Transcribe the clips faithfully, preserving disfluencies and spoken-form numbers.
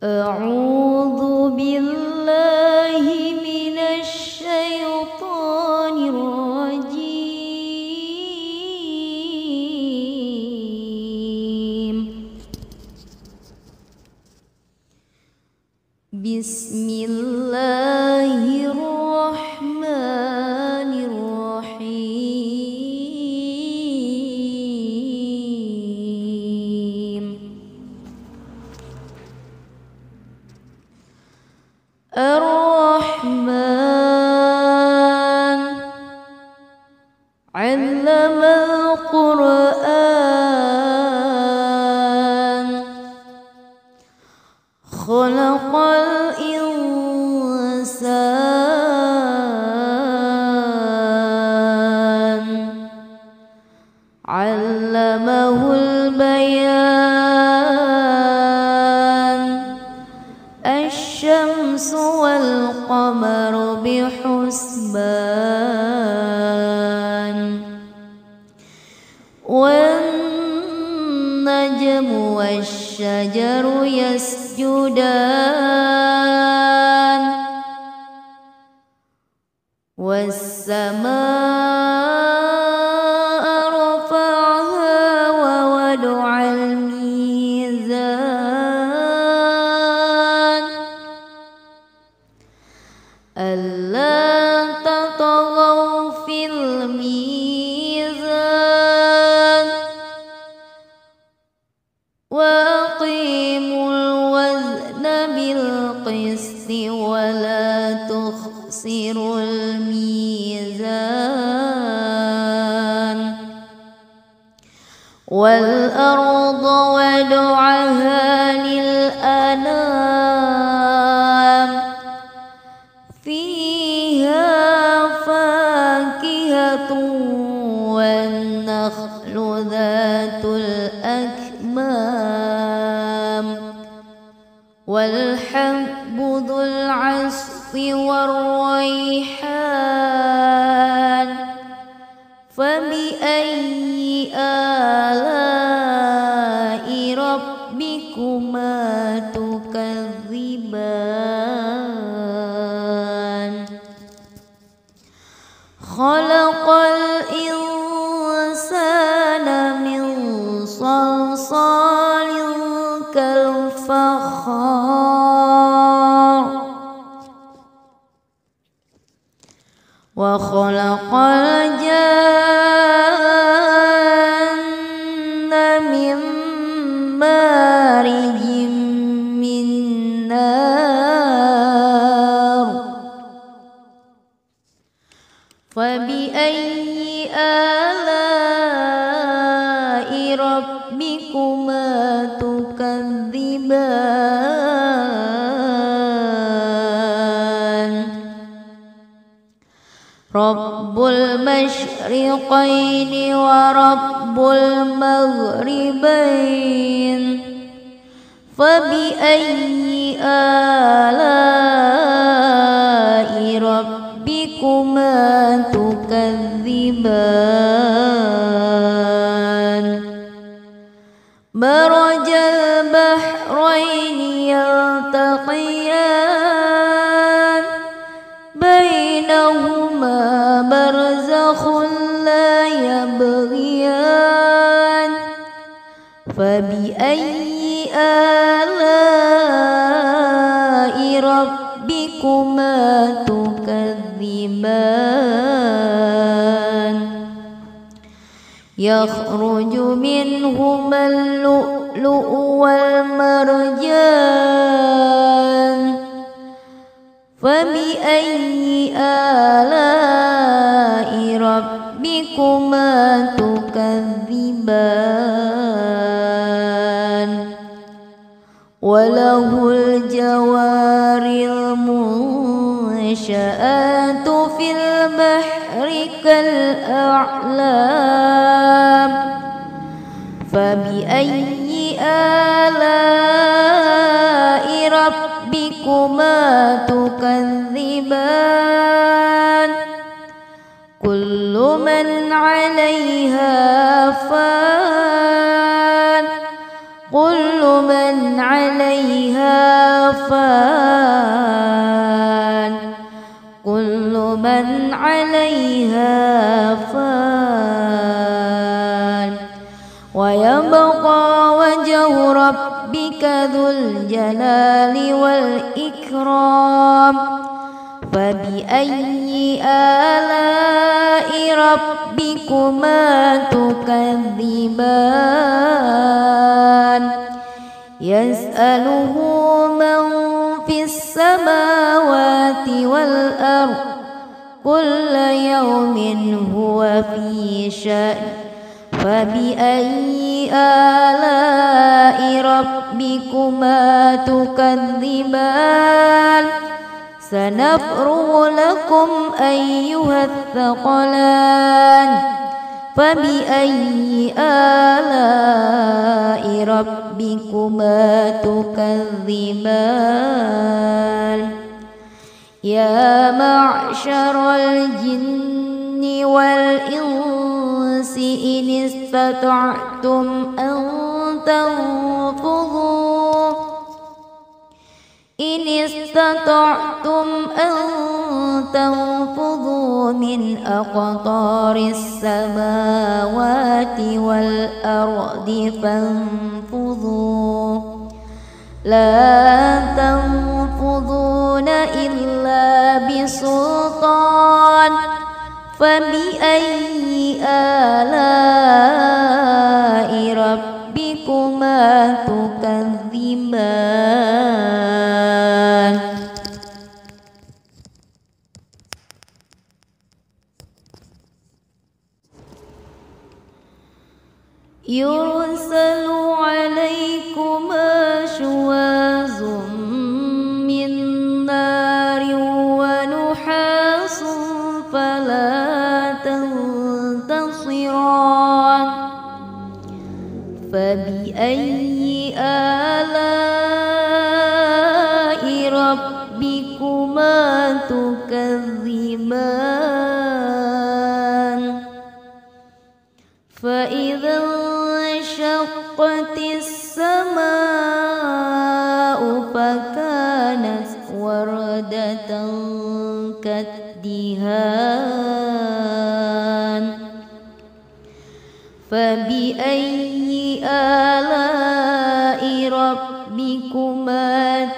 أعوذ بالله من الشيطان الرجيم. بسم الله الرحمن الرحيم. الرحمن علم القرآن خلق الإنسان علمه البيان. الشمس والقمر بحسبان والنجم والشجر يسجدان والسماء رفعها ووضع الميزان ألا تطغوا في الميزان وأقيموا الوزن بالقسط ولا تخسروا الميزان. والأرض وضعها للأنام فيها فاكهة والنخل ذات الأكمام والحب ذو العصف والريحان. فبأي آلاء ربكما تكذبان؟ خلق الإنسان من صلصال كالفخار وخلق الجن من مارج من نار. فبأي آلاء ربكما تكذبان؟ رب المشرقين ورب المغربين. فبأي آلاء ربكما تكذبان؟ مرج البحرين يلتقيان بينهما برزخ لا يبغيان. فبأي آلاء ربكما تكذبان؟ يخرج منهما اللؤلؤ والمرجان. فبأي آلاء ربكما تكذبان؟ وله الجوار المنشآت في البحر كالأعلام. فبأي آلاء ربكما تكذبان؟ كل من عليها فان كل من عليها فان كل من عليها فان ويبقى وجه ربك ذو الجلال والإكرام فبأي آلاء ربكما تكذبان يسأله من في السماوات والأرض كل يوم هو في شأن فبأي آلاء ربكما تكذبان سنفرغ لكم أيها الثقلان فبأي آلاء ربكما تكذبان يا معشر الجن والإنس إن استطعتم أن تنفذوا إن استطعتم أن تنفذوا من أقطار السماوات والأرض فانفذوا لا تنفذون إلا بسلطان فبأي آلاء ربكما تكذبان يرسل عليكما شواظ من نار ونحاس فلا تنتصران فبأي آلاء ربكما تكذبان فإذا انشقت السماء فكانت وردة كالدهان فبأي آلاء ربكما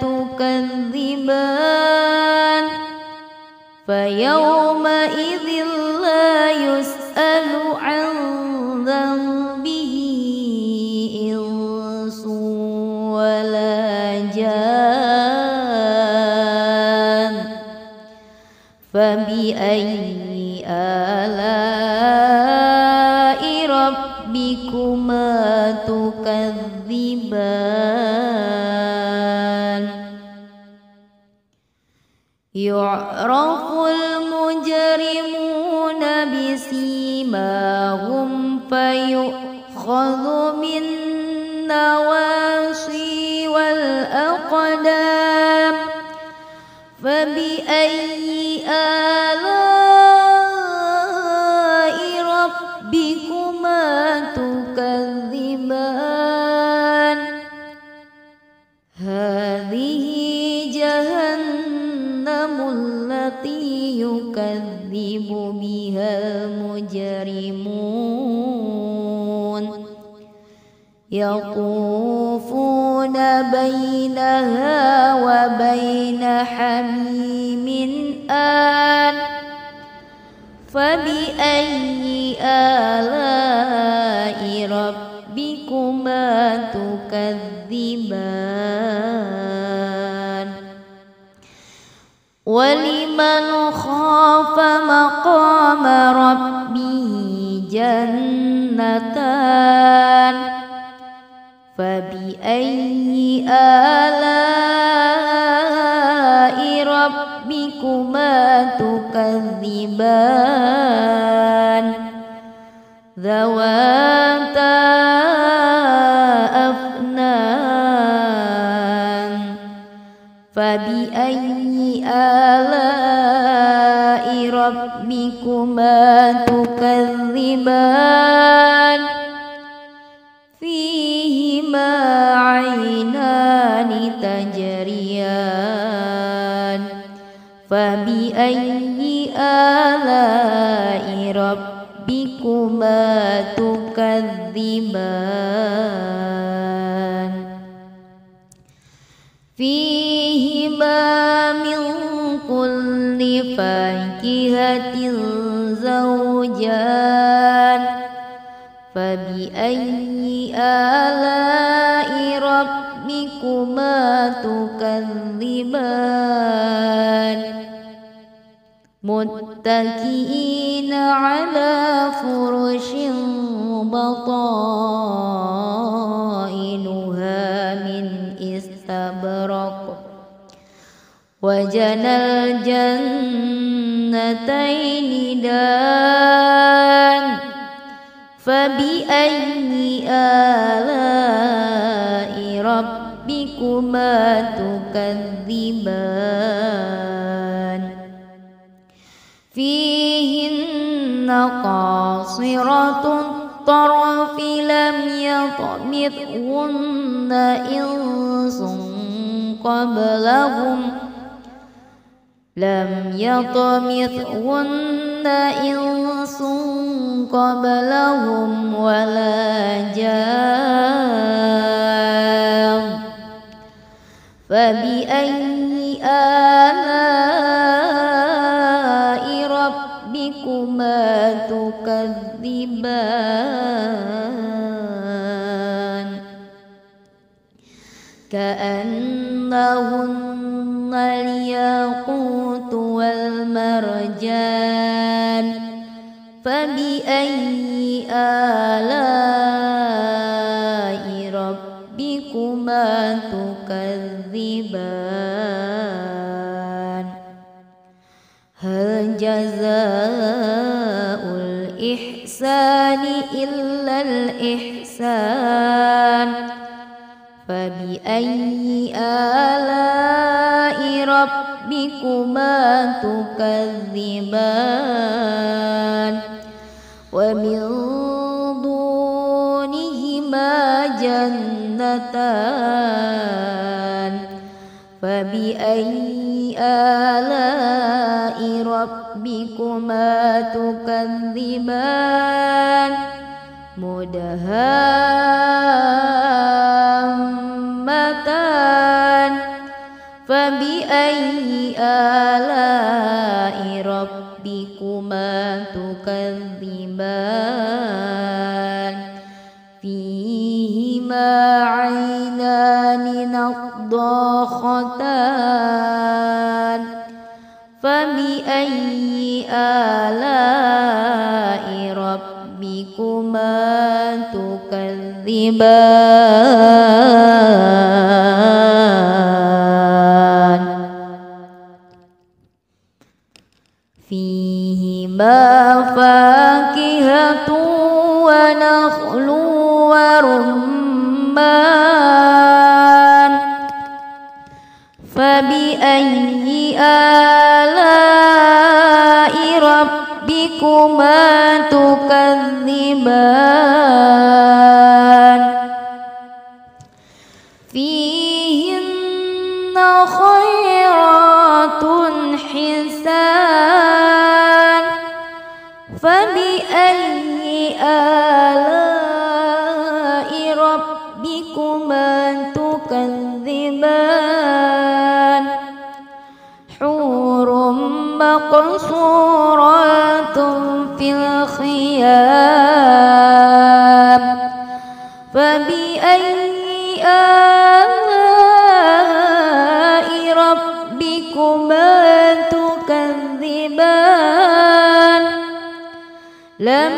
تكذبان فيومئذ لا يسأل عن ذنبه إنس ولا جان فبأي آلاء ربكما تكذبان يعرف المجرمون بسيماهم فيؤخذ بالنواصي والأقدام فبأي آلاء ربكما تكذبان هذه جهنم التي يكذب بها المجرمون يطوفون بينها وبين حميم آن فبأي آلاء ربكما تكذبان ولمن خاف مقام ربه جنتان فبأي آلاء ربكما تكذبان ذواتا أفنان فبأي آلاء ربكما تكذبان فيهما عينان تجريان ريان فبأي آلاء ربكما تكذبان فيهما من كل فاكهة زوجان فبأي آلاء ربكما تكذبان متكئين على فرش بطائنها من استبرق وجنى الجنتين دان فبأي آلاء ربكما تكذبان فيهن قاصرات الطرف لم يطمثهن إنس قبلهم لم يطمثهن إنس قبلهم ولا جان فبأي آلاء ربكما تكذبان كأنهن الياقوت والمرجان فبأي آلاء ربكما تكذبان هل جزاء الإحسان إلا الإحسان فبأي آلاء ربكما تكذبان ومن دونهما جنتان فبأي آلاء ربكما تكذبان مدهامتان فبأي آلاء ربكما تكذبان فيهما عينان نضاختان فبأي آلاء ربكما تكذبان فيهما فاكهة ونخل ورمان فبأي آلاء ربكما تكذبان فيهن خيرات حسان فبأي آلاء ربكما تكذبان حور مقصورات في الخيام فبأي آلاء ربكما تكذبان لم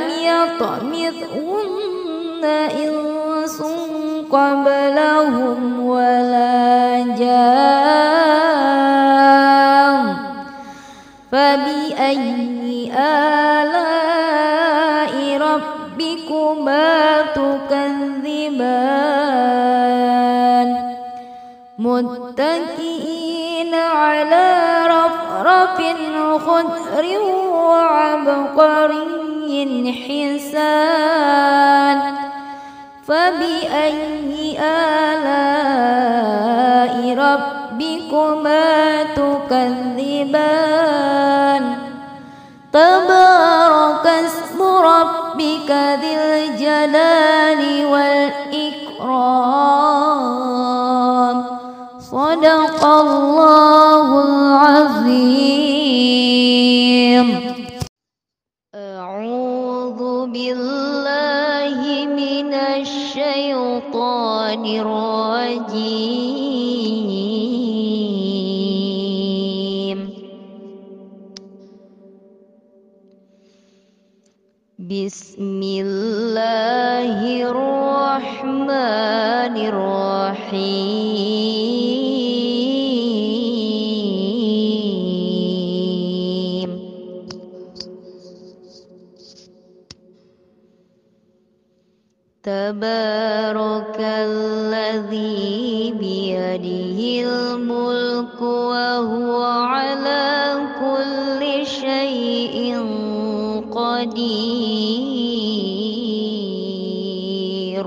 يطمثهن إنس قبلهم ولا جان فبأي آلاء ربكما تكذبان متكئين على رفرف خضر وعبقري حسان فبأي آلاء ربكما ربكما تكذبان تبارك اسم ربك ذي الجلال والإكرام صدق الله العظيم. أعوذ بالله من الشيطان الرجيم. بسم الله الرحمن الرحيم. تبارك الذي بيده الملك وهو على كل شيء قدير.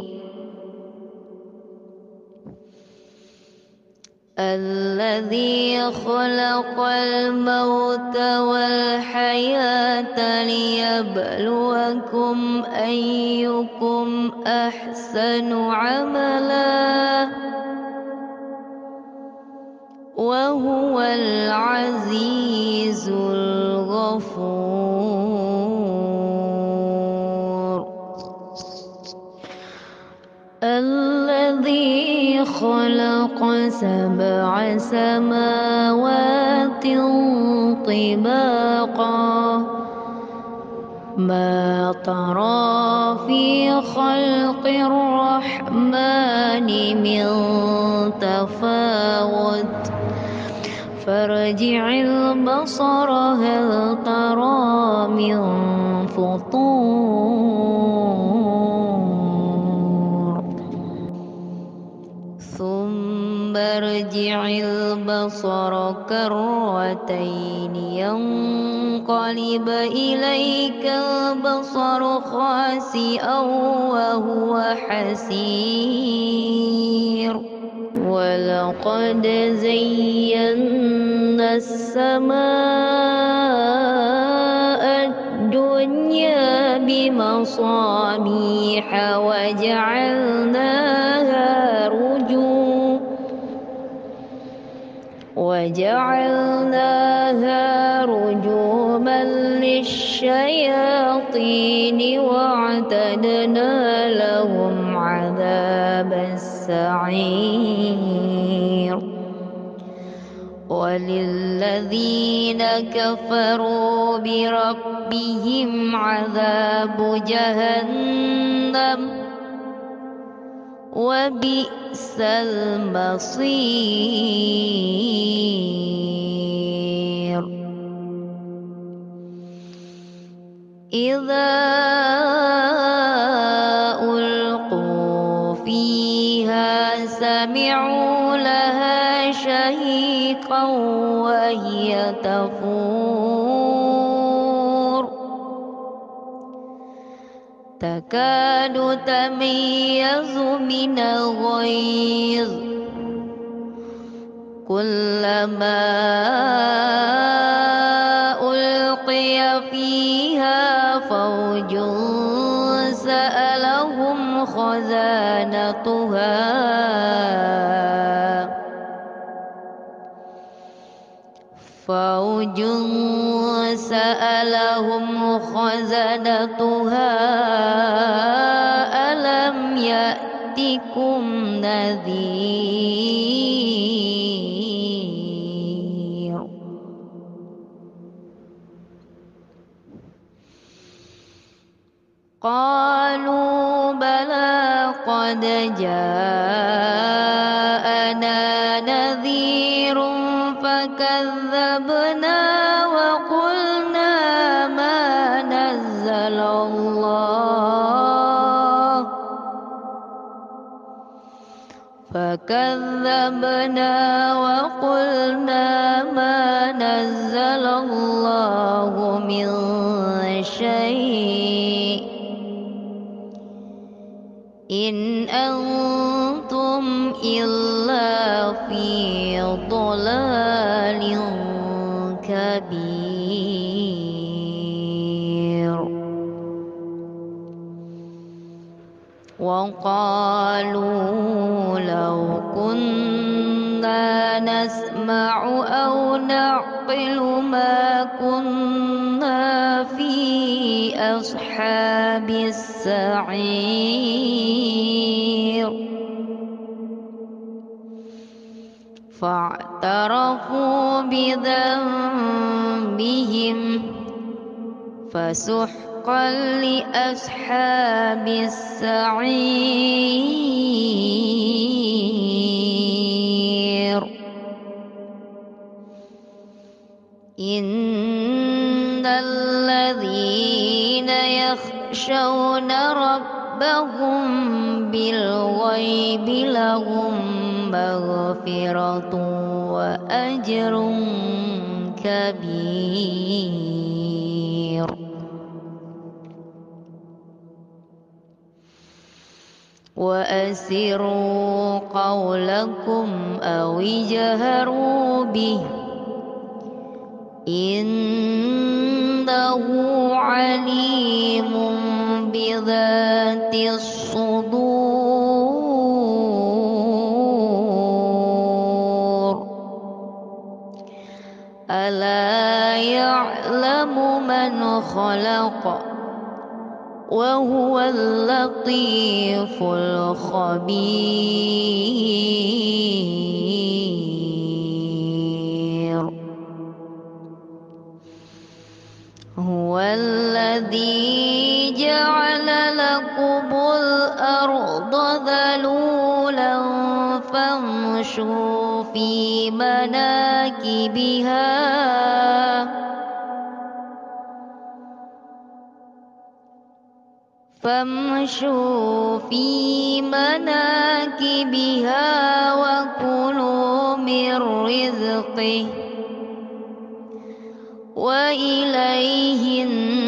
الذي خلق الموت والحياة ليبلوكم أيكم أحسن عملا وهو العزيز الغفور. الذي خلق سبع سماوات طباقا ما ترى في خلق الرحمن من تفاوت فارجع البصر هل ترى من فطور ثم ارجع البصر كرتين ينقلب إليك البصر خاسئا وهو حسير. ولقد زينا السماء الدنيا بمصابيح وجعلناها رجوما وجعلناها رجوما للشياطين واعتدنا لهم عذاب السعير. وللذين كفروا بربهم عذاب جهنم وبئس المصير. إذا ألقوا فيها سمعوا لها شهيقا وهي تفور تكاد تميز من الغيظ كلما ألقي فيها فوج سألهم خزانتها فوج سألهم خزنتها ألم يأتكم نذير. قالوا بلى قد جاءنا نذير فكذبنا وقلنا ما نزل الله فكذبنا وقلنا ما نزل الله من شيء إن أنتم إلا في ضلال ضلال كبير. وقالوا لو كنا نسمع أو نعقل ما كنا في أصحاب السعير. فاعترفوا بذنبهم فسحقا لأصحاب السعير. إن الذين يخشون ربهم بالغيب لهم مغفرة وأجر كبير. وأسروا قولكم أو اجهروا به إنه عليم بذات الصدور. ألا يعلم من خلق وهو اللطيف الخبير. هو الذي جعل لكم الأرض ذلولا فامشوا في مناكبها فامشوا في مناكبها وكلوا من رزقه وإليه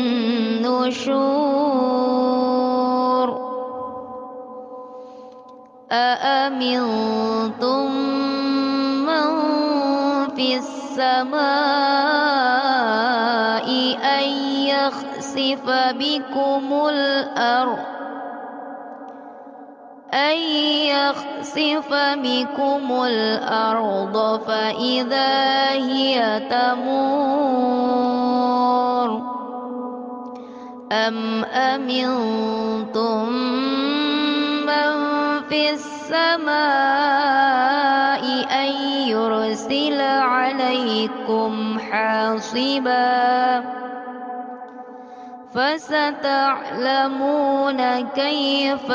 النشور. أأمنتم من في السماء أن يخسف بكم الأرض أن يخسف بكم الأرض فإذا هي تمور. أم أمنتم من في السماء أن يرسل عليكم حاصبا فستعلمون كيف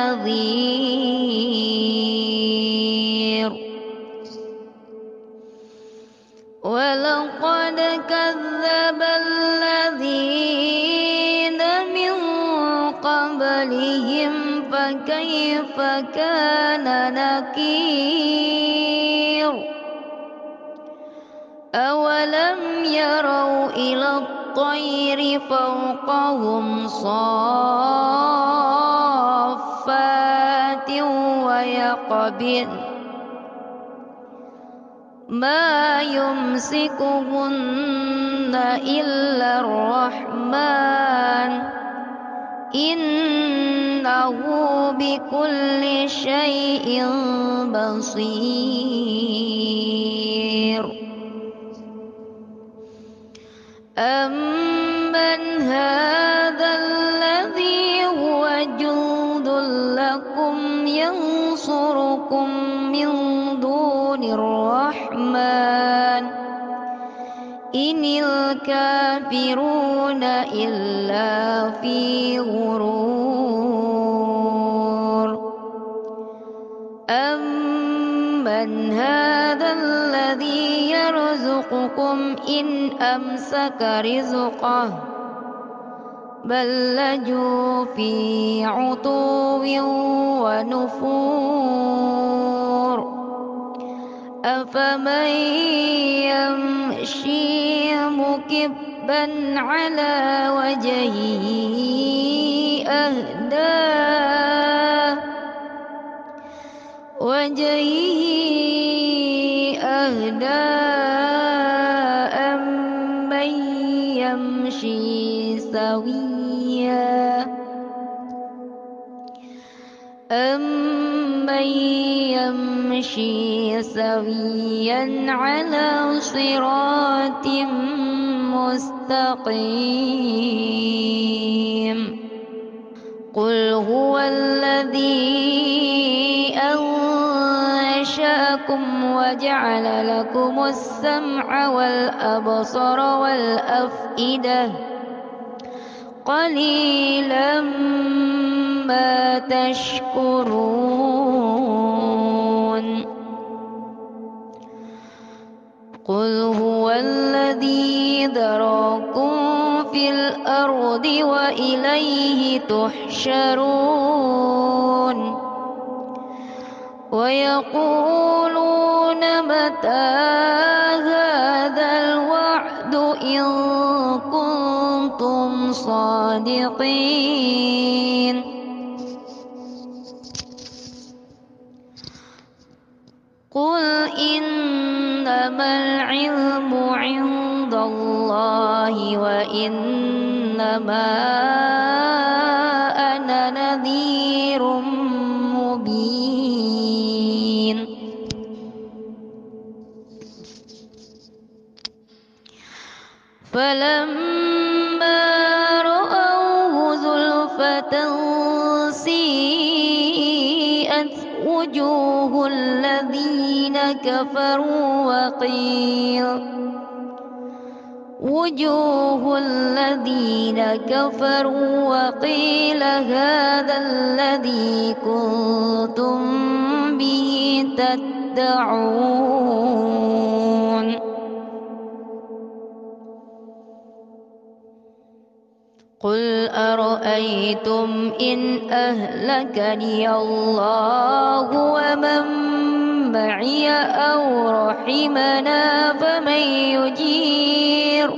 نذير. ولقد كذب الذين من قبلهم فكيف كان نكير. أولم يروا إلى الطير فوقهم صافات ويقبضن ما يمسكهن إلا الرحمن إنه بكل شيء بصير. أمن هذا الذي هو جند لكم ينصركم من دون الرحمن إن الكافرون إلا في غرور. أمن هذا الذي يرزقكم إن أمسك رزقه بل لجوا في عتو ونفور. أفمن يمشي مكبا على وجهه أهدى وجهه أهدى أمن يمشي سويا أمن يمشي سويا على صراط مستقيم قل هو الذي أنشأكم وجعل لكم السمع والأبصار والأفئدة قليلا ما تشكرون قل هو الذي ذراكم في الأرض وإليه تحشرون ويقولون متى هذا الوعد إن كنتم صادقين قل إنما العلم عند الله وإنما أنا نذير مبين فلما رأوه زلفة سيئت وجوه الذين كفروا وقيل وجوه الذين كفروا وقيل هذا الذي كنتم به تدعون قل أرأيتم إن أهلكني الله ومن معي أو رحمنا فمن يجير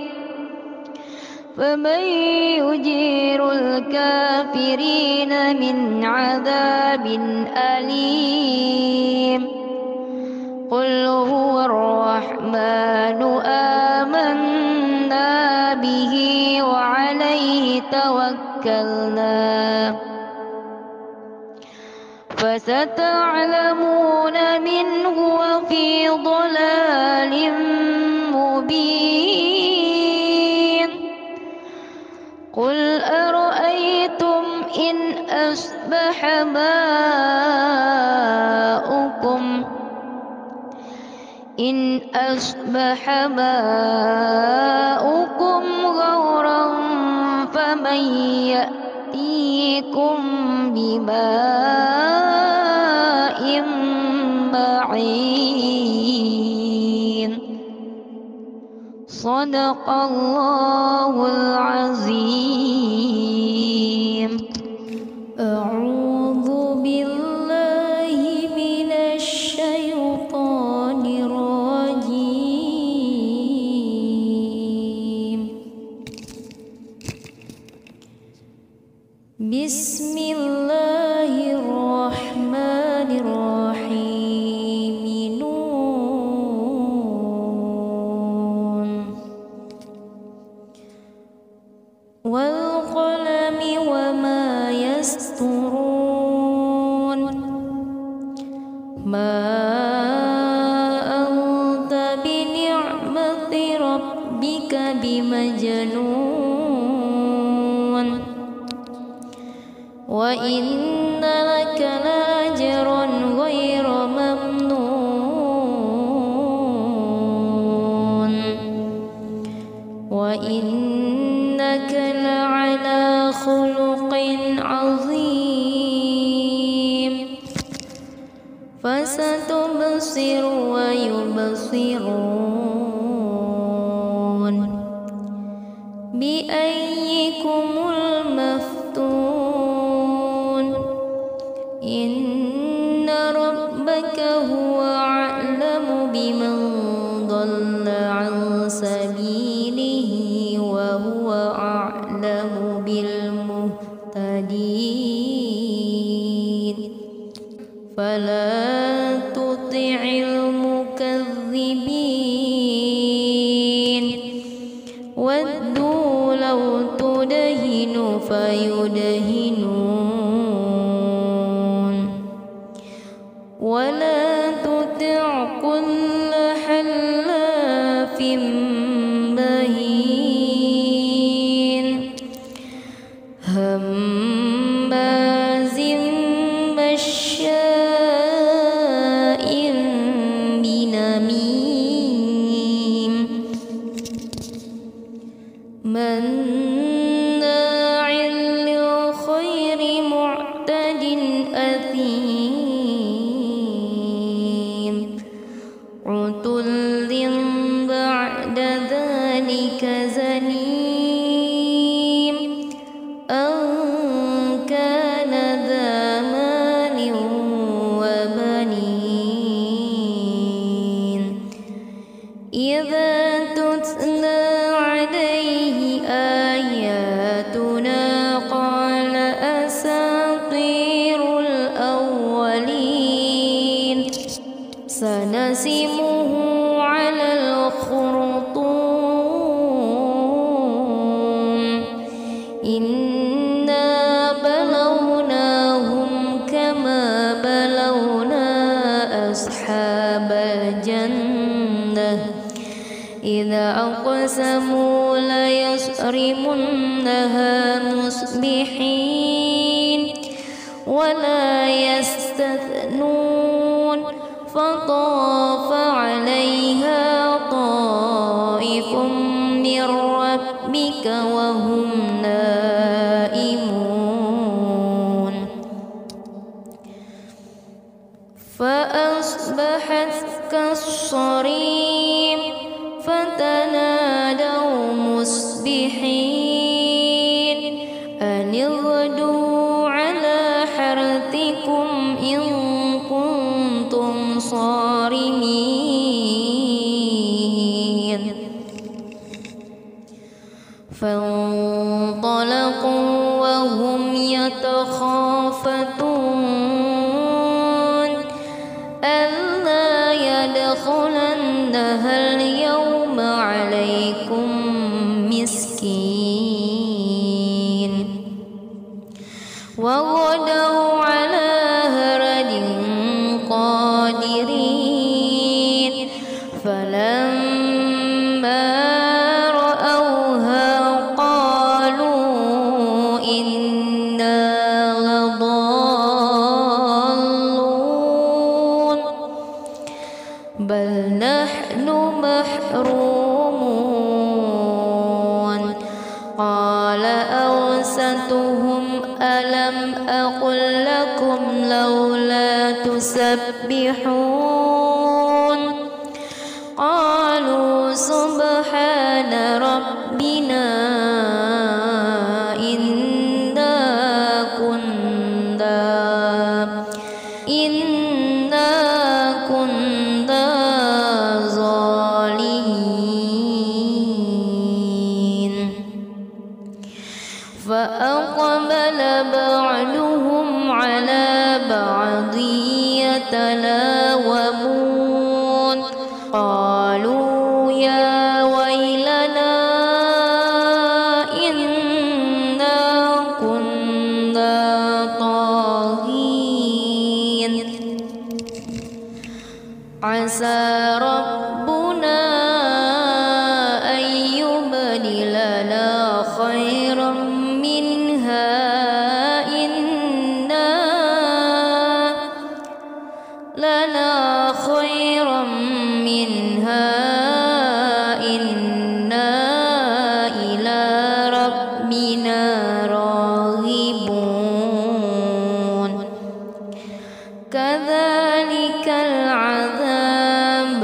فمن يجير الكافرين من عذاب أليم قل هو الرحمن آمنا به وعليه توكلنا فستعلمون من هو في ضلال مبين قل أرأيتم إن أصبح ماؤكم إن أصبح ماؤكم غورا فمن يأتيكم بماء معين صدق الله العظيم. أعوذ بالله من الشيطان الرجيم. بسم الله الرحمن الرحيم. نون والقلم وما يسطرون. ما أنت بنعمة ربك بمجنون وإن لك لأجرا غير ممنون وإنك لعلى خلق عظيم. فستبصر ويبصرون بأيكم المفتون. إن ربك هو أعلم بمن ضل عن سبيله وهو أعلم بالمهتدين. فلا تطع المكذبين فيدهنون ولا تطع كل حلاف مهين هماز مشاء بنميم مناع للخير معتد أثيم عتل بعد ذلك زنيم أن كان ذا مال وبنين إذا تتلى عليه آياتنا قال أساطير الأولين سنسمه على الخرطوم إنا بلوناهم كما بلونا أصحاب الجنة إذا أقسموا ليصرمنها مصبحين ولا يستثنون فطاف عليها طائف من ربك وهم نائمون فأصبحت كالصريم فتنادوا مصبحين أن اغدوا على حرثكم إن كنتم صارمين فانطلقوا وهم يتخافتون ألا يدخلنها اليوم عليكم مسكين وغدوا على هرد قادرين فلما رأوها قالوا إنا لضالون بل نحن محرومون قال أوسطهم ألم أقل لكم لولا تسبحون قالوا سبحان ربنا إنا كنا إنا كنا ظالمين فأقبل بعضهم على بعض يتلاومون قالوا يا ويلنا إنا كنا طاغين عسى ربنا أن يبدلنا خيرا منها إنا لنا خيرا منها إنا إلى ربنا راغبون كذلك العذاب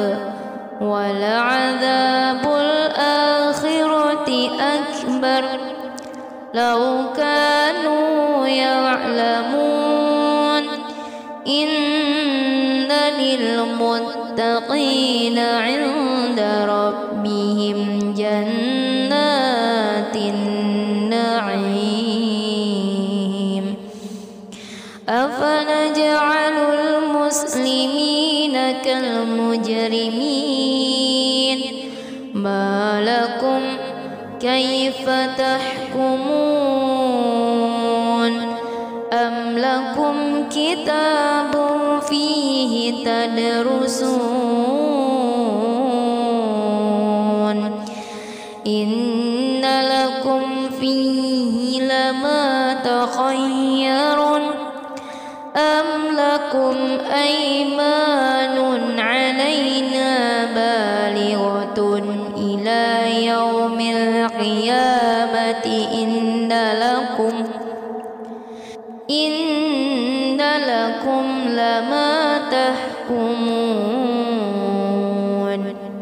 ولعذاب الآخرة أكبر لو كانوا يعلمون إن للمتقين عند ربهم جنات النعيم أفنجعل المسلمين كالمجرمين ما لكم كيف تحكمون كتاب فيه تدرسون إن لكم فيه لما تخيرون أم لكم أيمان علينا بالغة إلى يوم القيامة إن لكم إن لكم لما تحكمون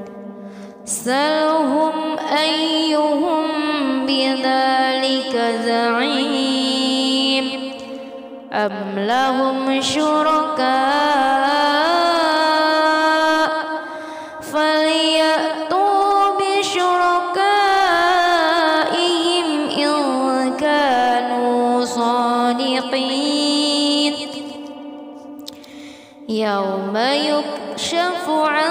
سلهم أيهم بذلك زعيم أم لهم شركاء فليأتوا بشركائهم إن كانوا صادقين يوم يكشف عن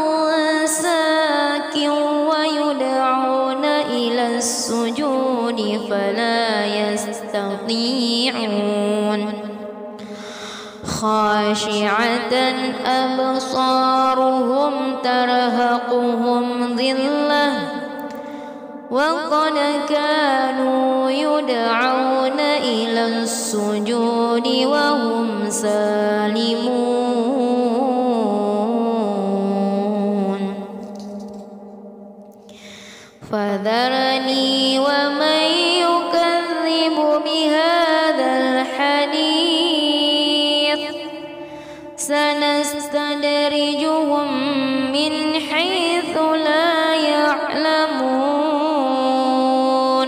ساك ويدعون إلى السجود فلا يستطيعون خاشعة أبصارهم ترهقهم ذلة وقد كانوا يدعون إلى السجود وهم سالمون فذرني ومن يكذب بهذا الحديث سنستدرجهم من حيث لا يعلمون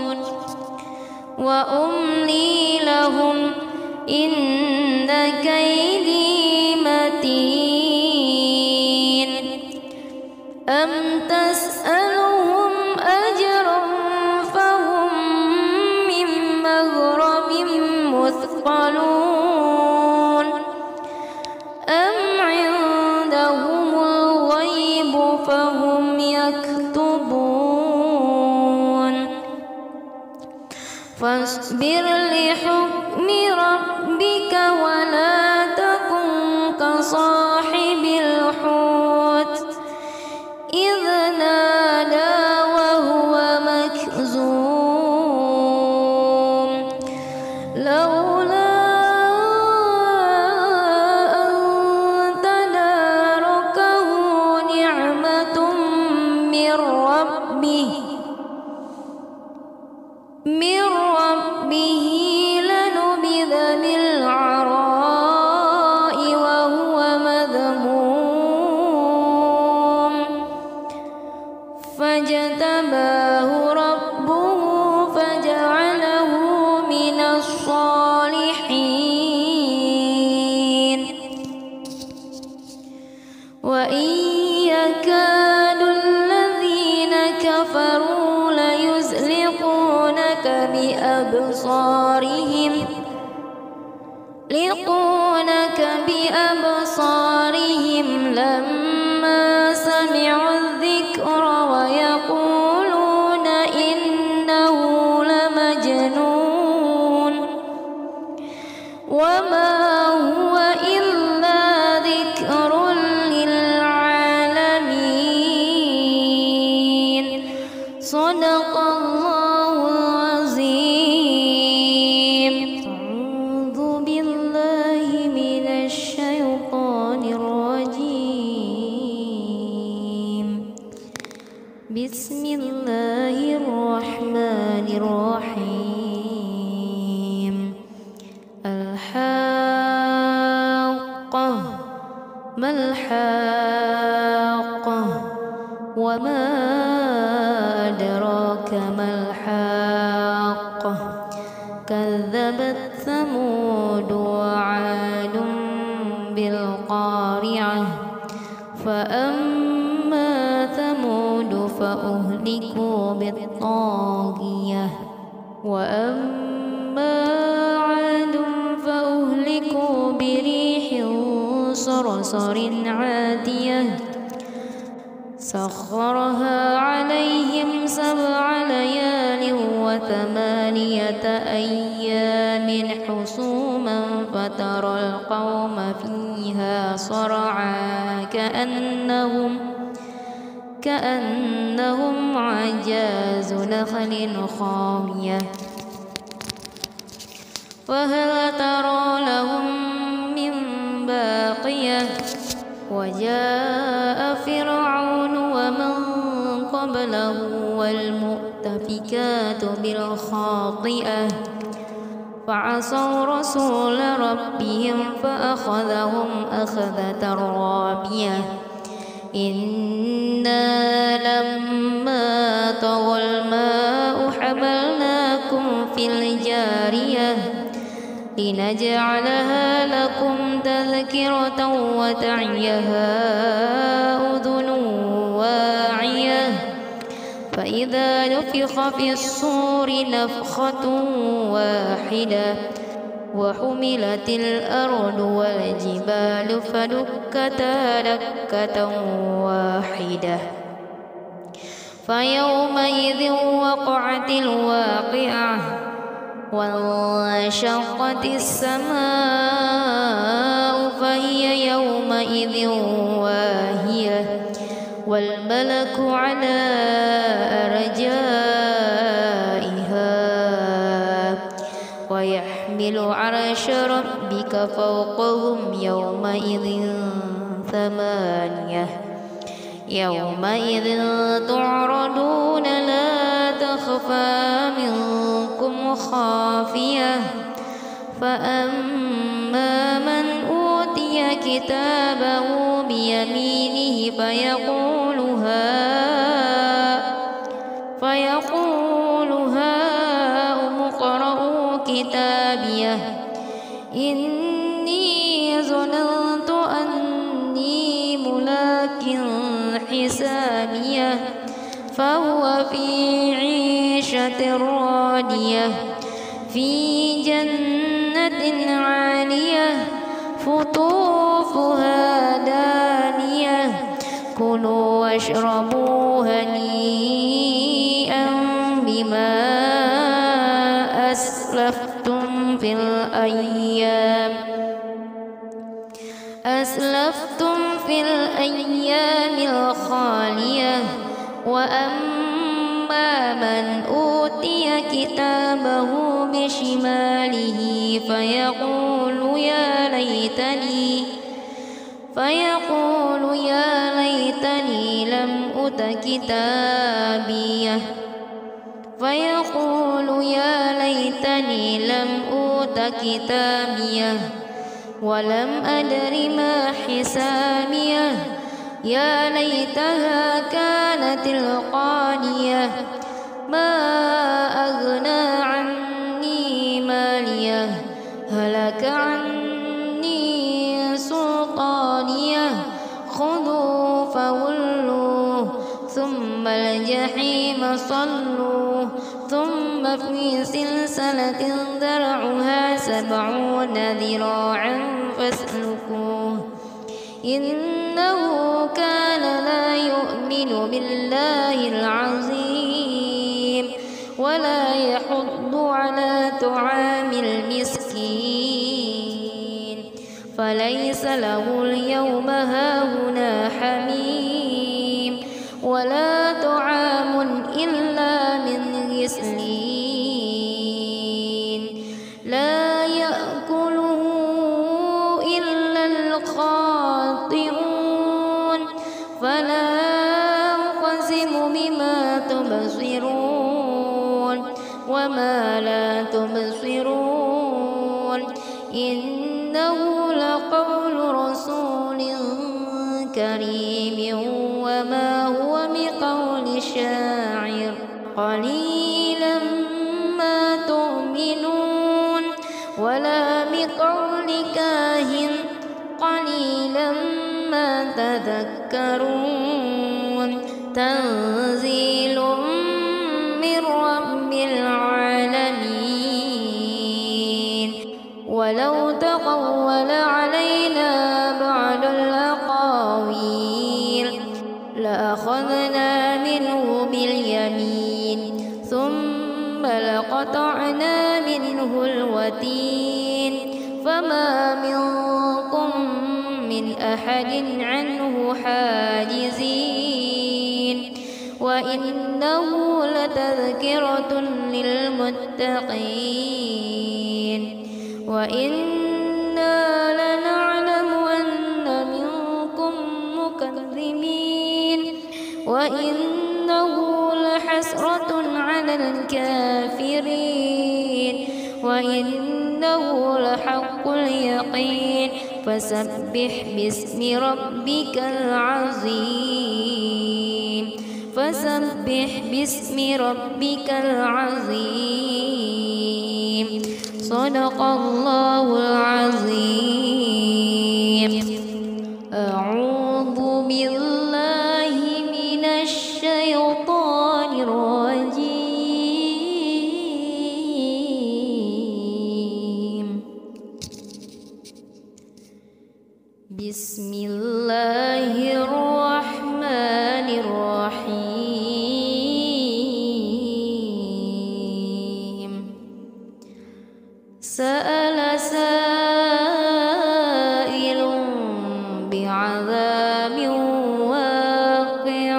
وأملي لهم إن كيدي متين أم تسألهم أجرا فهم من مغرم مثقلون أم عندهم الغيب فهم يكتبون فاصبر لحكم ربك ولا تكن كصاحب الحوت إذ نادى وهو مكظوم لولا أن تداركه نعمة من ربه من ربه لنبذ بالعراء وهو مذموم فاجتباه ربه فجعله من الصالحين وإن يكاد الذين كفروا ليزلقونك بأبصارهم ليزلقونك بأبصارهم لما سمعوا الذكر ويقولون إنه لمجنون وما هو إلا ذكر للعالمين صدق الله العظيم أعوذ بالله من الشيطان الرجيم بسم الله الرحمن الرحيم الحاقة ما الحاقة وما أدراك ما الحاقة كذبت ثمود وعاد بالقارعة فأما ثمود فأهلكوا بالطاغية وأما عاد فأهلكوا بريح صرصر عاتية سخرها عليهم سبع ليال وثمانية أيام حسوما فترى القوم فيها صرعى كأنهم كأنهم عجاز نخل خاوية فهل ترى لهم من باقية وجاء فرعون ومن قبله والمؤتفكات بالخاطئة فعصوا رسول ربهم فأخذهم أخذة رابية إنا لما طغى الماء حملناكم في الجارية لنجعلها لكم تذكرة وتعيها أذن واعية فإذا نفخ في الصور نفخة واحدة وحملت الأرض والجبال فدكتا دكة واحدة فيومئذ وقعت الواقعة وانشقت السماء فهي يومئذ واهية والملك على أرجائها ويحمل عرش ربك فوقهم يومئذ ثمانية يومئذ تعرضون لا تخفى منكم خافية فأما من أوتي كتابه بيمينه فيقول ها فيقول هاؤم اقرءوا كتابيه إني ظننت أني ملاق حسابيه فهو في عيشة راضية في جنة عالية قطوفها دانية كلوا واشربوا هنيئا بما أسلفتم في الأيام أسلفتم في الأيام الخالية وأما من أوتي كتابه بشماله فيقول يا ليتني فيقول يا ليتني لم أوت كتابيه فيقول يا ليتني لم أوت كتابيه ولم أدر ما حسابيه يا ليتها كانت القاضية ما أغنى عني ماليه هلك عني سلطانيه خذوا فغلوه ثم الجحيم صلوه ثم في سلسلة ذرعها سبعون ذراعا فاسلكوه إنه كان لا يؤمن بالله العظيم ولا يحض على طعام المسكين فليس له اليوم هاهنا حميم ولا طعام إلا من غسلين لا يأكله إلا الخاطئون فلا أقسم بما تبصرون وما لا تبصرون إنه لقول رسول كريم وما هو بقول شاعر قليلا ما تؤمنون ولا بقول كاهن قليلا ما تذكرون تنزيل من رب العالمين ولو تقول علينا بعض الأقاويل لأخذنا اليمين ثم لقطعنا منه الوتين فما منكم من أحد عنه حاجزين وإنه لتذكرة للمتقين وإنا لنعلم أن منكم مكذبين وإنه لحسرة على الكافرين وإنه لحق اليقين فسبح باسم ربك العظيم فسبح باسم ربك العظيم صدق الله العظيم. أعوذ بالله من الشيطان الرجيم. بسم الله الرحمن الرحيم. سأل سائل بعذاب واقع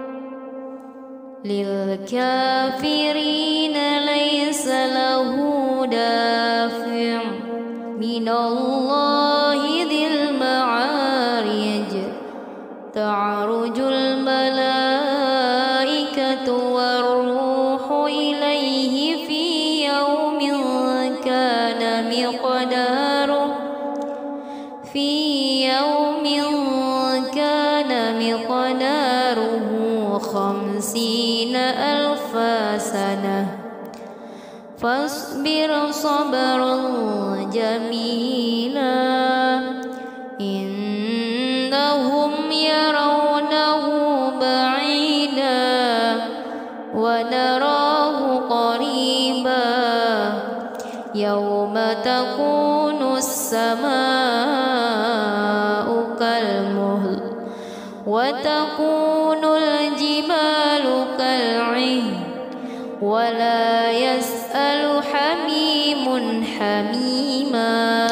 للكافرين ليس له دافع من الله ذي المعارج تعرج الملائكة والروح إليه في يوم كان مقداره في يوم كان مقداره خمسين ألف سنة فاصبر صبرا جميلا إنهم يرونه بعيدا ونراه قريبا يوم تكون السماء كالمهل وتكون الجبال كالعهن ولا يسأل حميم حميما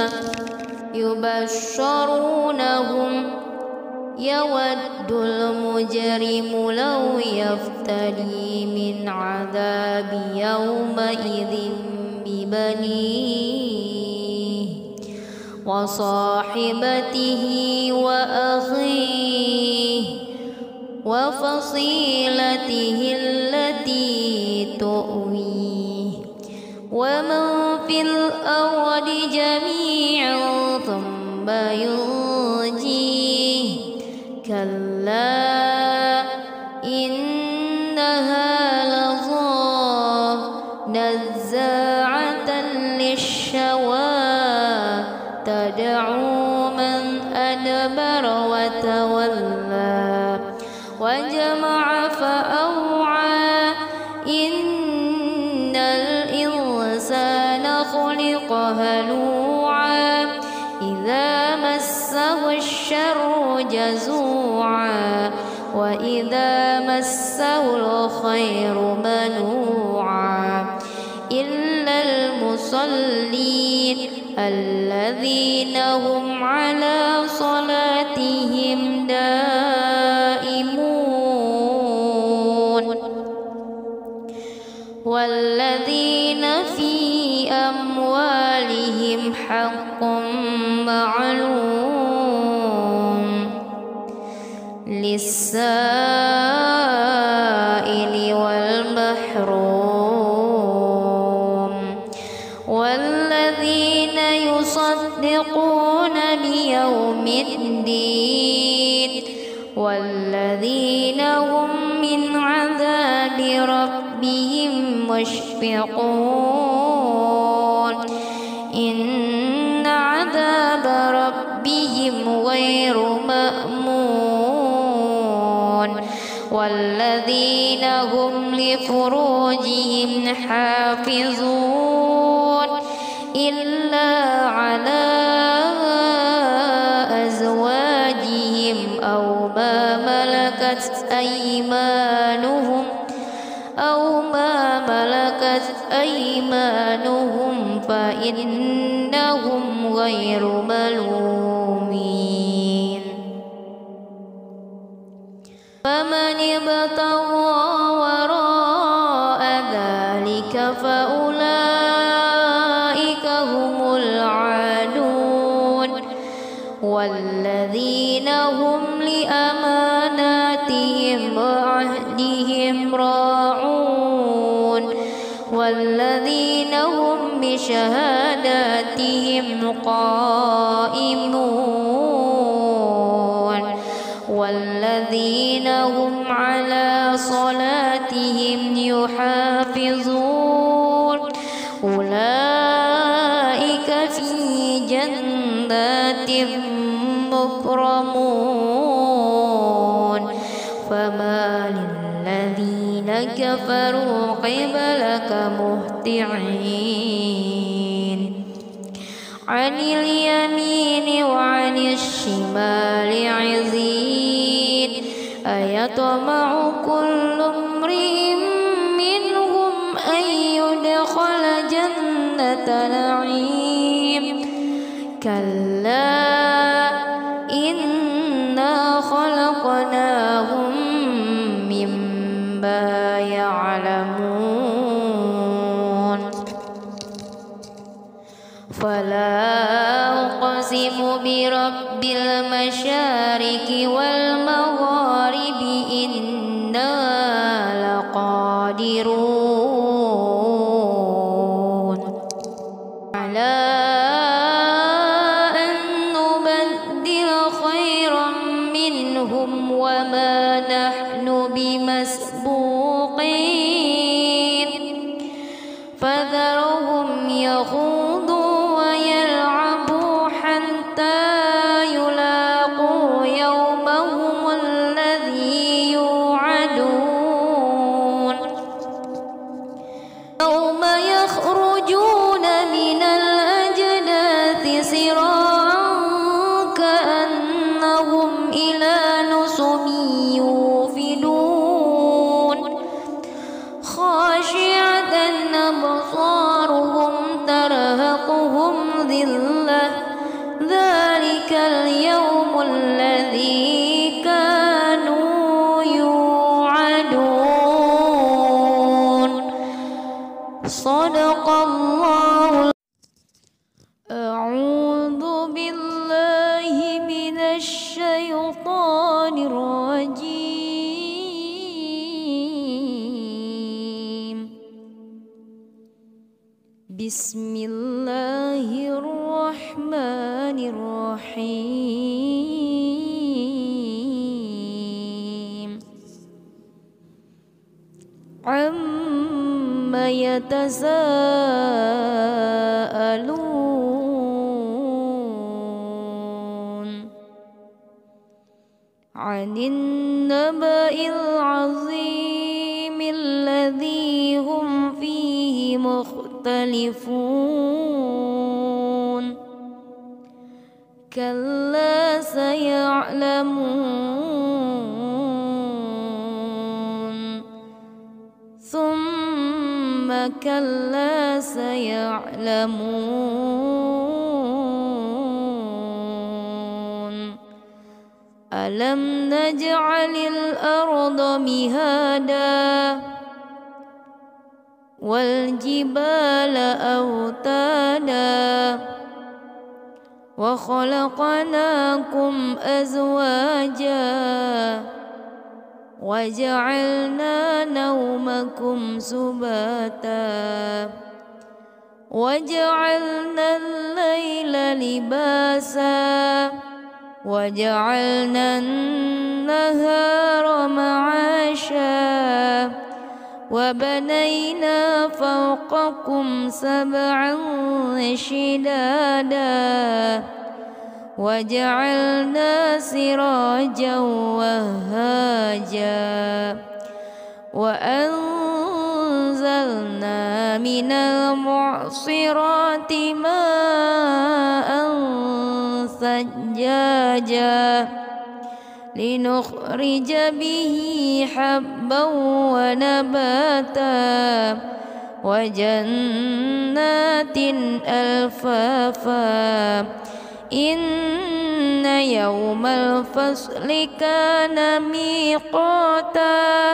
يبشرونهم يود المجرم لو يفتدي من عذاب يومئذ ببنيه وصاحبته وأخيه وفصيلته التي تؤويه ومن في الأرض جميعا ثم ينجيه كلا إنها لظى نزاعة للشوى تدعو من أدبر وتولى وجمع فأوعى إن الإنسان خلق هلوعا إذا مسه الشر جزوعا وإذا مسه الخير منوعا إلا المصلين الذين هم على صلاتهم دائمون والذين في أموالهم حق معلوم للسائل والمحروم والذين يصدقون بيوم الدين والذين هم من عذاب ربهم مشفقون إن عذاب ربهم غير مأمون والذين هم لفروجهم حافظون إلا على أزواجهم أو ما ملكت أيمانهم أو ما ملكت أيمانهم فإنهم غير ملومين فمن ابتغى وراء ذلك فأولئك هم العادون والذين هم لأماناتهم وعهدهم راعون والذين هم بشهاداتهم قائمون والذين هم على صلاتهم يحافظون أولئك في جنات مكرمون فما للذين كفروا قبلك مهطعين عن اليمين وعن الشمال عزين أيطمع كل امرئ منهم أن يدخل جنة نعيم كلا إنا خلقناهم مما يعلمون فلا أقسم برب المشارق والمغارب إنا لقادرون على أن نبدل خيرا منهم وما نحن بمسبوقين فذرهم يخوضوا ويلعبوا حتى يلاقوا يومهم الذي يوعدون يوم يخرجون من الأجداث سراعا كأنهم إلى نصب يوفدون خاشعة أبصارهم ترهقهم ذلة ذلك اليوم الذي كانوا يوعدون صدق الله. أعوذ بالله من الشيطان الرجيم بسم الله الرحمن الرحيم عما يتساءلون عن النبأ العظيم الذي هم فيه مختلفون كلا سيعلمون ثم كلا سيعلمون ألم نجعل الأرض مهادا والجبال أوتادا وخلقناكم أزواجا وجعلنا نومكم سباتا وجعلنا الليل لباسا وجعلنا النهار معاشا وبنينا فوقكم سبعا شدادا وجعلنا سراجا وهاجا وأنزلنا من المعصرات ماء ثجاجا لنخرج به حبا ونباتا وجنات ألفافا إن يوم الفصل كان ميقاتا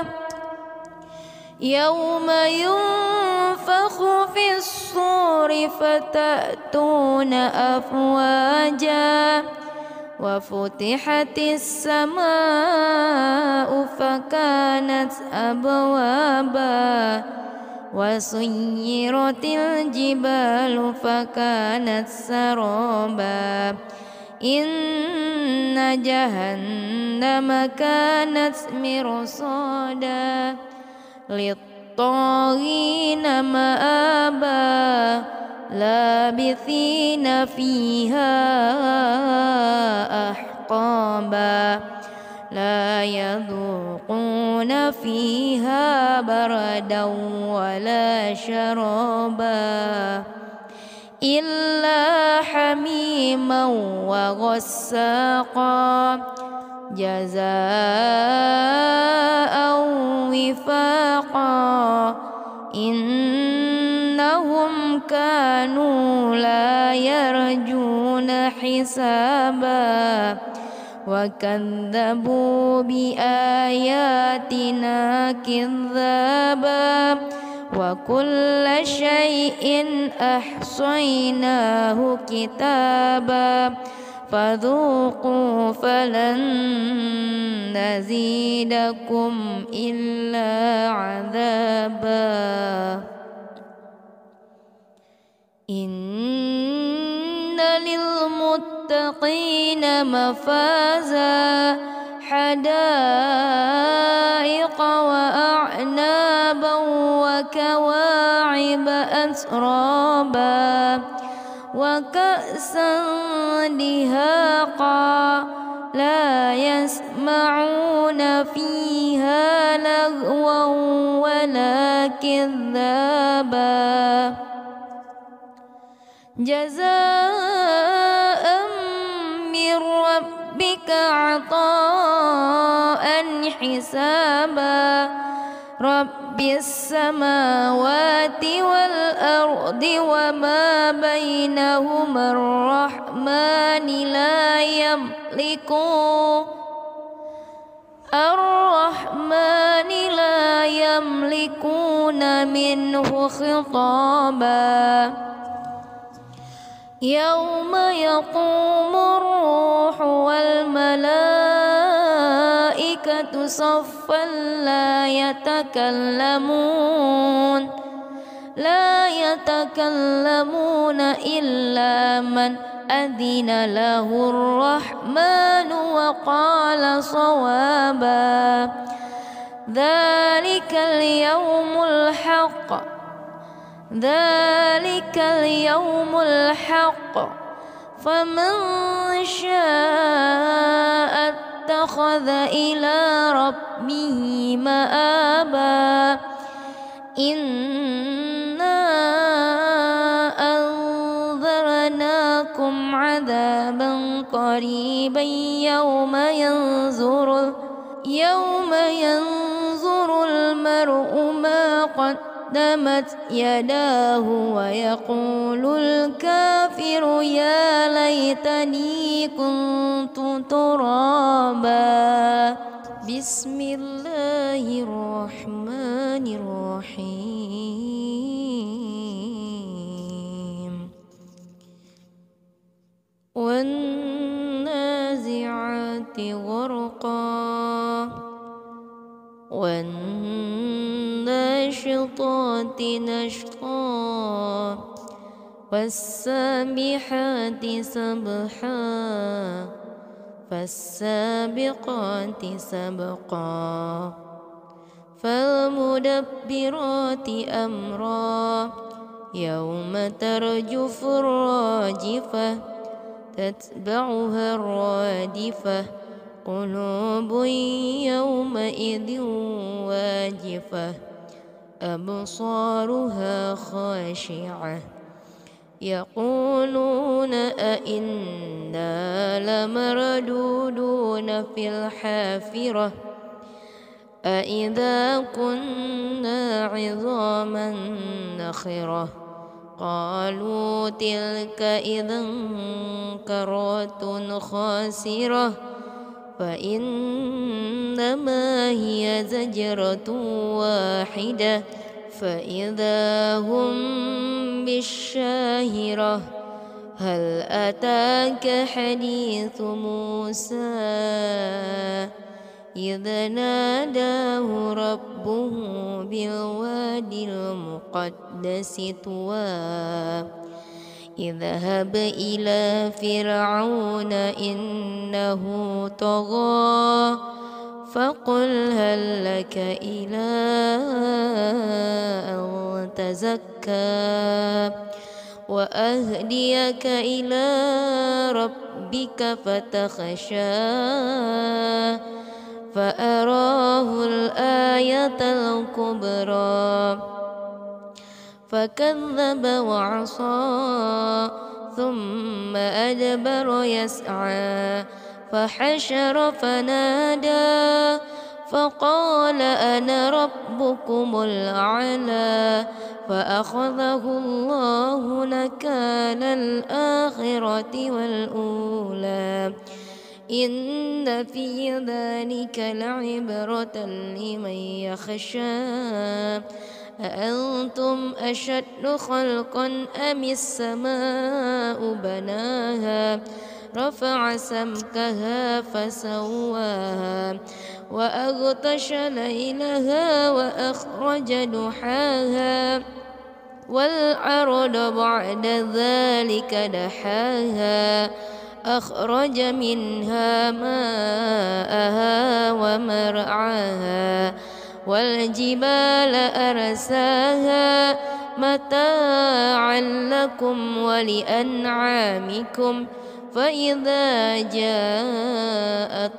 يوم ينفخ في الصور فتأتون أفواجا وفتحت السماء فكانت أبوابا وسيرت الجبال فكانت سرابا إن جهنم كانت مرصادا للطاغين مآبا لابثين فيها أحقابا لا يذوقون فيها بردا ولا شرابا إلا حميما وغساقا جزاء وفاقا إنهم كانوا لا يرجون حسابا وكذبوا بآياتنا كذابا وكل شيء أحصيناه كتابا فذوقوا فلن نزيدكم إلا عذابا إن للمتقين مفازا حدائق وأعنابا وكواعب أترابا وكأسا دهاقا لا يسمعون فيها لغوا ولا كذابا جزاء من ربك عطاء حسابا رب السماوات والأرض وما بينهما الرحمن لا يملكون الرحمن لا يملكون منه خطابا يوم يقوم الروح والملائكة صفا لا يتكلمون لا يتكلمون إلا من أذن له الرحمن وقال صوابا ذلك اليوم الحق ذلك اليوم الحق فمن شاء اتخذ إلى ربه مآبا إنا أنذرناكم عذابا قريبا يوم ينظر يوم ينظر المرء ما قدمت يداه ويقول الكافر يا ليتني كنت ترابا بسم الله الرحمن الرحيم والنازعات غرقا والناشطات نشطا والسابحات سبحا فالسابقات سبقا فالمدبرات أمرا يوم ترجف الراجفة تتبعها الرادفة قلوب يومئذ واجفة أبصارها خاشعة يقولون أئنا لمردودون في الحافرة أئذا كنا عظاما نخرة قالوا تلك إذا كرة خاسرة فإنما هي زجرة واحدة فإذا هم بالشاهرة هل أتاك حديث موسى إذ ناداه ربه بالوادي المقدس طوى اذهب إلى فرعون إنه طغى فقل هل لك إلى أن تزكى وأهديك إلى ربك فتخشى فأراه الآية الكبرى فكذب وعصى ثم أدبر يسعى فحشر فنادى فقال أنا ربكم الأعلى فأخذه الله نكال الآخرة والأولى إن في ذلك لعبرة لمن يخشى أأنتم أشد خلقا أم السماء بناها رفع سمكها فسواها وأغطش ليلها وأخرج دحاها والأرض بعد ذلك دحاها أخرج منها ماءها ومرعاها والجبال أرساها متاعا لكم ولأنعامكم فإذا جاءت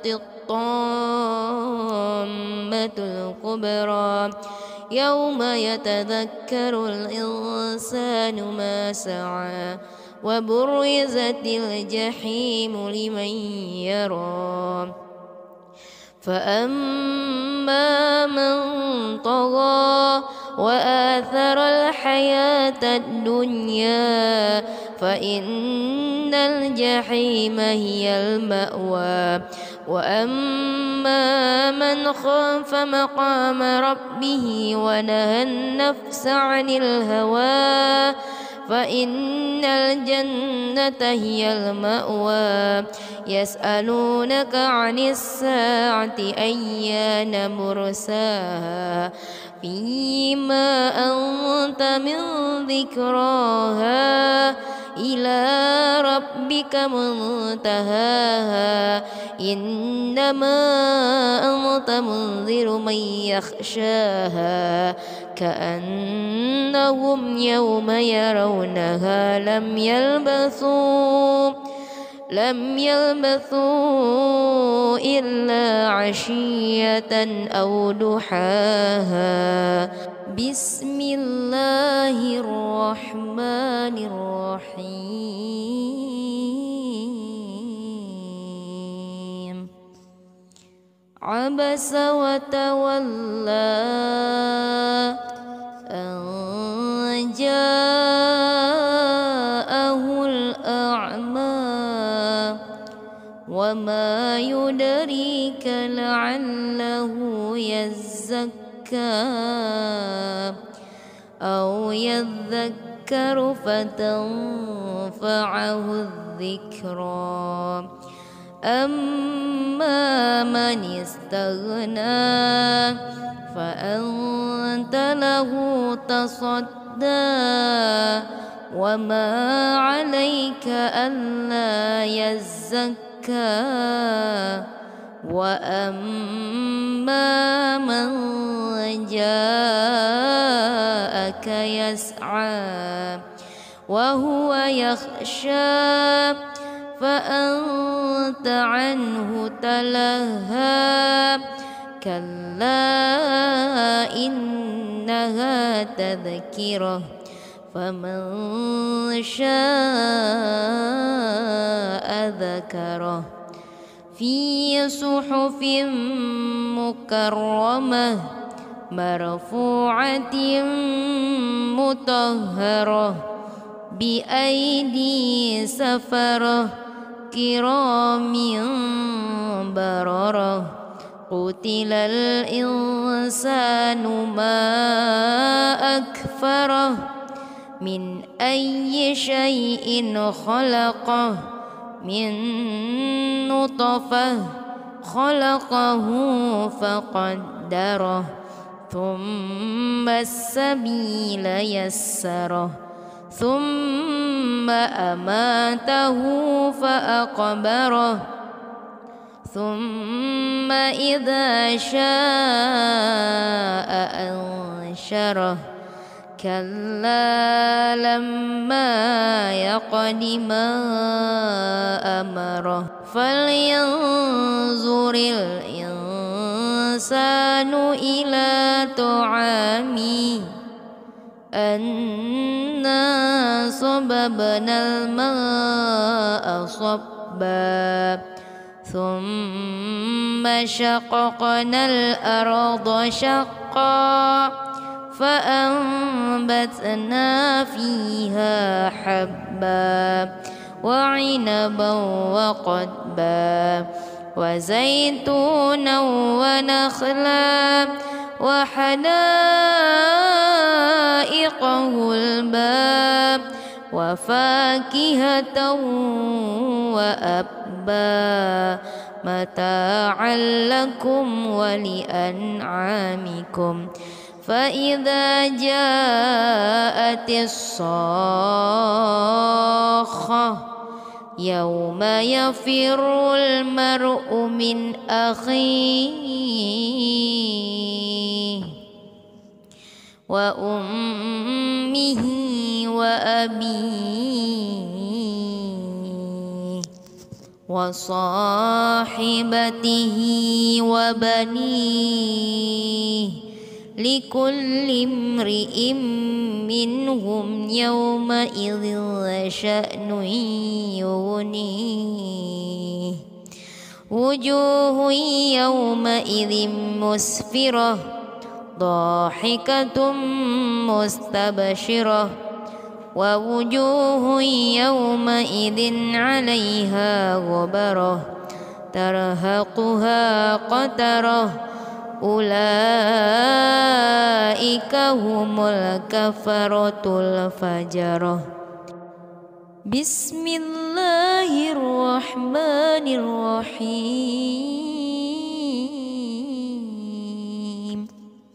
الطامة الكبرى يوم يتذكر الإنسان ما سعى وبرزت الجحيم لمن يرى فأما من طغى وآثر الحياة الدنيا فإن الجحيم هي المأوى وأما من خاف مقام ربه ونهى النفس عن الهوى فإن الجنة هي المأوى يسألونك عن الساعة أيان مرساها فيما أنت من ذكراها إلى ربك منتهاها إنما أنت منذر من يخشاها كأنهم يوم يرونها لم يلبثوا لم يلبثوا إلا عشية أو ضحاها بسم الله الرحمن الرحيم عبس وتولى أن جاءه الأعمى وما يدريك لعله يزكى أو يذكر فتنفعه الذكرى أما من استغنى فأنت له تصدى وما عليك ألا يزكى وأما من جاءك يسعى وهو يخشى فأنت عنه تلهى كلا إنها تذكرة فمن شاء ذكره في صحف مكرمة مرفوعة مطهرة بأيدي سفرة كرام بررة قتل الإنسان ما أكفره من أي شيء خلقه من نطفة خلقه فقدره ثم السبيل يسره ثم أماته فأقبره ثم إذا شاء أنشره كلا لما يقض ما أمره فلينظر الإنسان إلى طعامه أنا صببنا الماء صبا ثم شققنا الأرض شقا فأنبتنا فيها حبا وعنبا وقضبا وزيتونا ونخلا وحدائق غلبا وفاكهة وأبا متاعا لكم ولأنعامكم فإذا جاءت الصاخة يوم يفر المرء من أخيه وأمه وأبيه وصاحبته وبنيه لكل امرئ منهم يومئذ شأن يغنيه وجوه يومئذ مسفرة ضاحكة مستبشرة ووجوه يومئذ عليها غبرة ترهقها قترة أولئك هم الكفرة الفجرة. بسم الله الرحمن الرحيم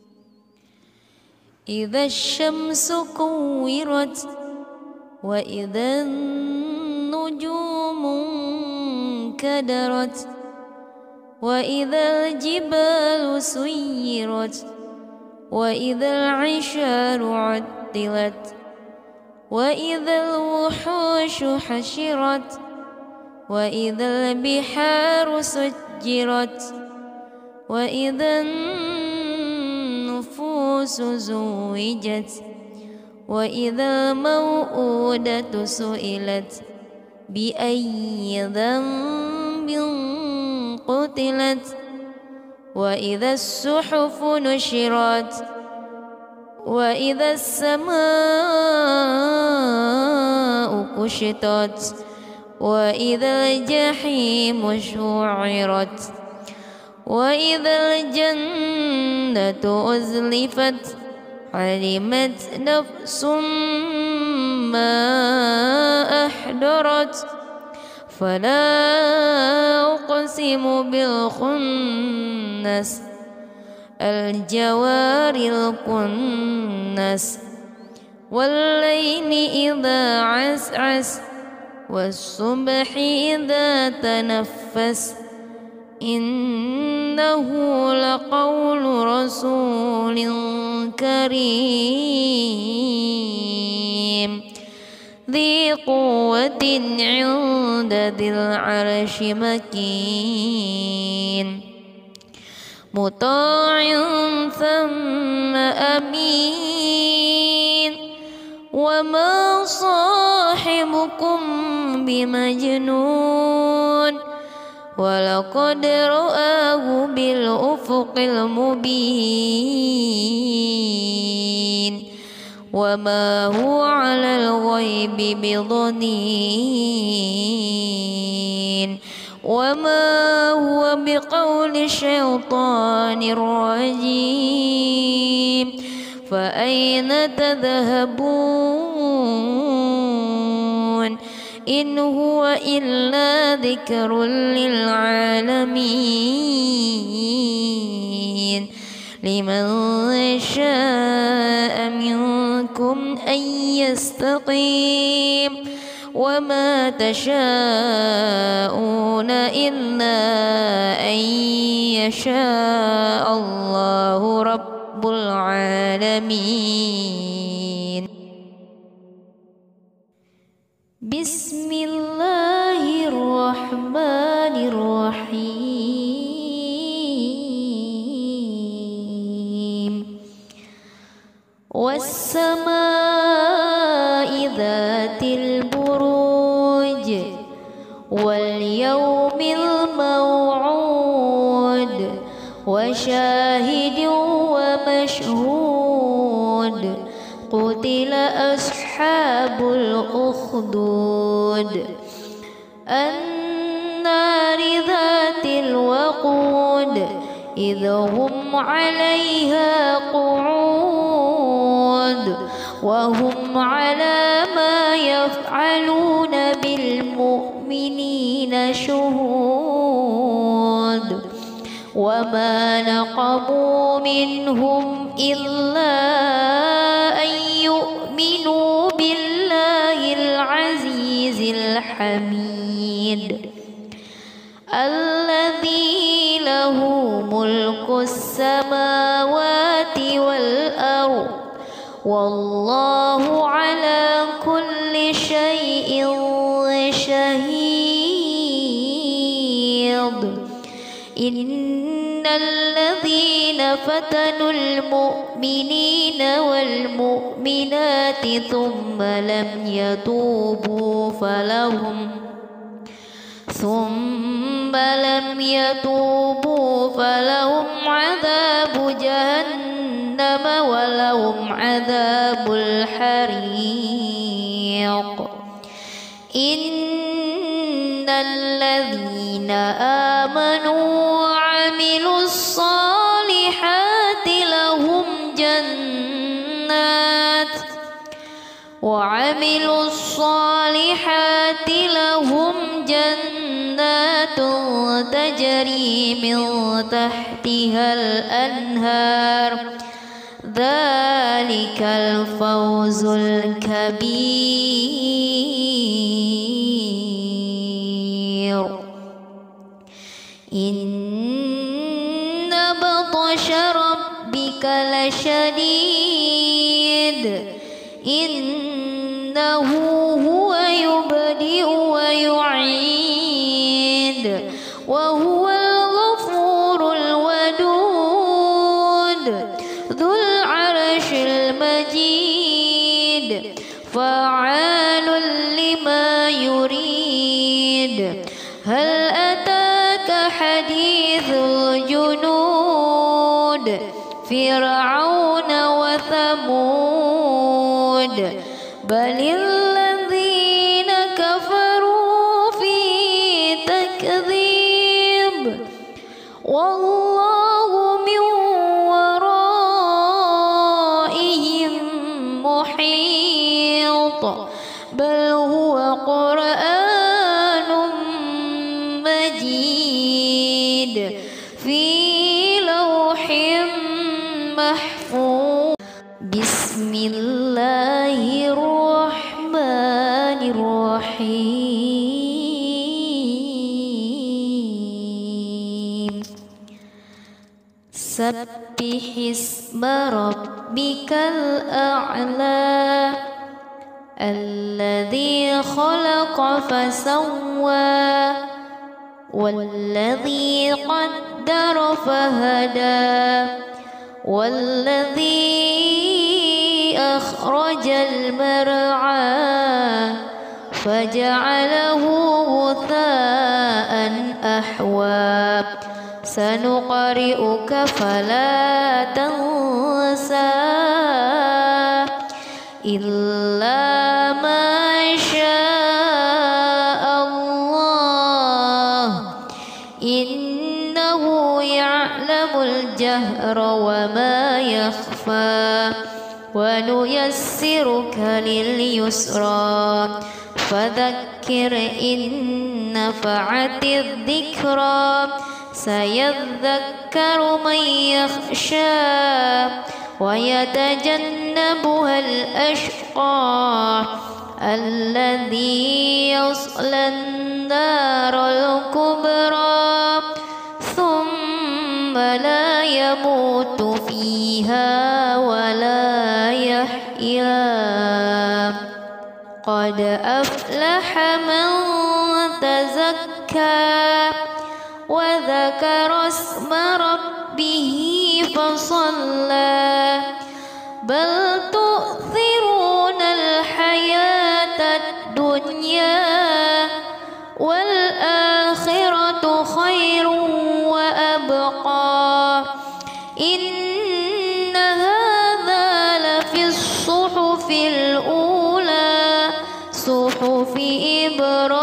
إذا الشمس كورت وإذا النجوم انكدرت وإذا الجبال سيرت وإذا العشار عطلت وإذا الوحوش حشرت وإذا البحار سجرت وإذا النفوس زوجت وإذا الموءودة سئلت بأي ذنب قتلت وإذا الصحف نشرت وإذا السماء كشطت وإذا الجحيم شعرت وإذا الجنة أزلفت علمت نفس ما أحضرت فلا أقسم بالخنس الجوار الكنس والليل إذا عسعس والصبح إذا تنفس إنه لقول رسول كريم ذي قوة عند ذي العرش مكين مطاع ثم أمين وما صاحبكم بمجنون ولقد رآه بالأفق المبين وما هو على الغيب بضنين وما هو بقول شيطان رجيم فأين تذهبون إن هو إلا ذكر للعالمين لمن شاء منكم أن يستقيم وما تشاءون إلا أن يشاء الله رب العالمين. بسم الله الرحمن الرحيم والسماء ذات البروج واليوم الموعود وشاهد ومشهود قتل أصحاب الأخدود النار ذات الوقود إذ هم عليها قعود وهم على ما يفعلون بالمؤمنين شهود وما نقموا منهم إلا أن يؤمنوا بالله العزيز الحميد الذي له ملك السماوات والأرض والله على كل شيء شهيد. إن الذين فتنوا المؤمنين والمؤمنات ثم لم يتوبوا فلهم ثم لم يتوبوا فلهم عذاب جهنم ولهم عذاب الحريق. إن الذين آمنوا وعملوا الصالحات لهم جنات وعملوا الصالحات لهم جنات تجري من تحتها الأنهار ذلك الفوز الكبير. إن بطش ربك لشديد إنه هو يبدئ ويعيد وهو الغفور الودود ذو العرش المجيد فعال لما يريد. هل أتاك حديث الجنود فرعون وثمود بل الذين كفروا في تكذيب والله من ورائهم محيط بل هو قرآن مجيد في لوح محفوظ. بسم الله الرحمن الرحيم سبح اسم ربك الأعلى الذي خلق فسوى والذي قدر فهدى والذي أخرج أخرج المرعى فجعله غثاء أحوى سنقرئك فلا تنسى إلا ما شاء الله إنه يعلم الجهر وما يخفى ونيسرك لليسرى فذكر إن نفعت الذكرى سيذكر من يخشى ويتجنبها الأشقى الذي يصلى النار الكبرى ثم لا يموت فيها ولا يحيا قد أفلح من تزكى وذكر اسم ربه فصلى بل تؤثرون الحياة الدنيا والآخرة خير وأبقى إن هذا لفي الصحف الأولى صحف إبراهيم